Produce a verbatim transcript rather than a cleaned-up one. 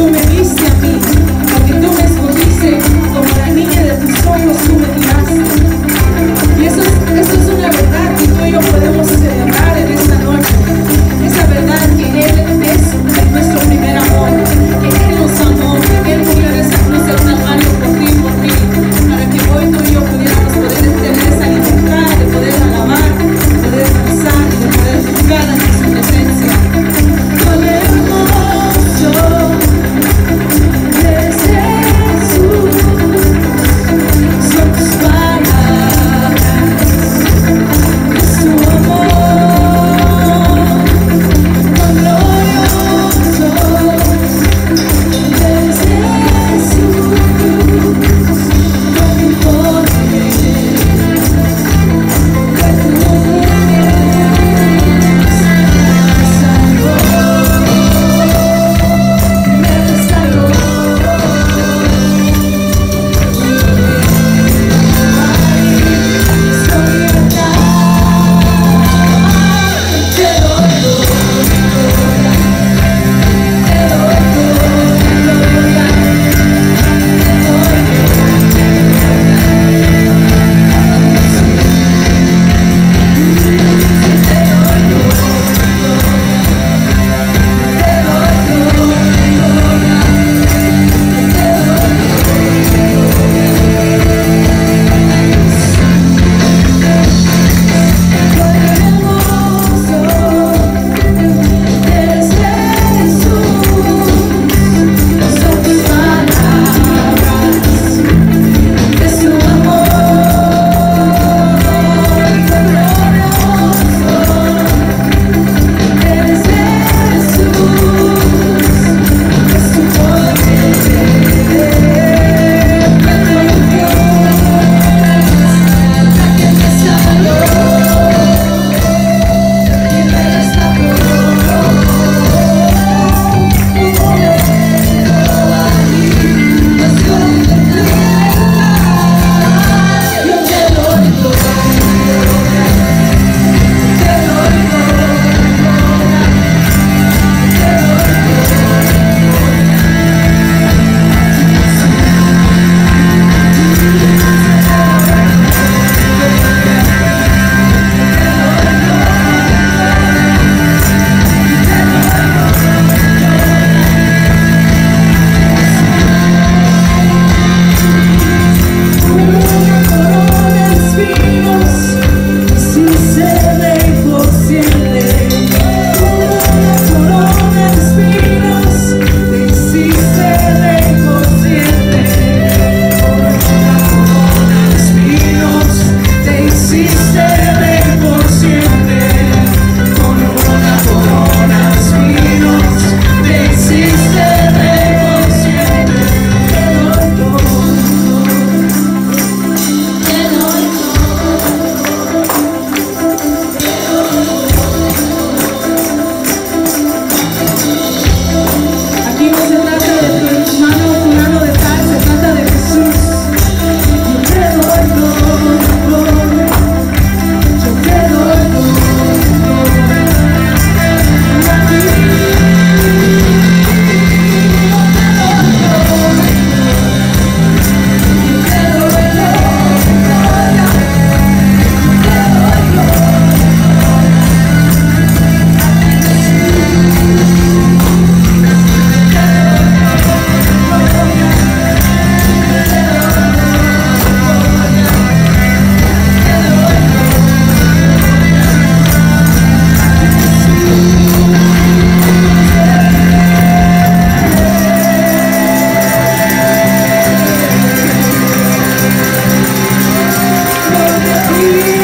tú me viste a mí, porque tú me escogiste, como la niña de tus ojos tú me miraste. Y eso es, eso es una verdad que tú y yo podemos celebrar en esta noche. Esa verdad que Él es nuestro primer amor, que Él nos amó, que Él murió en esa cruz del Calvario por ti y por mí, para que hoy tú y yo pudiéramos poder tener esa libertad de poder alabar, de poder danzar y de poder juzgar ante su presencia. Con hermoso es Jesús, son tus palabras, es tu amor. Con glorioso es Jesús, con mi poder, que tu mujer me salvó, me salvó. Soy libertad, te doy gloria, te doy gloria, te doy Aquí no se trata de tu hermano fulano de tal, se trata de Jesús. Yo te doy gloria, yo te doy gloria a ti. Gloria a ti.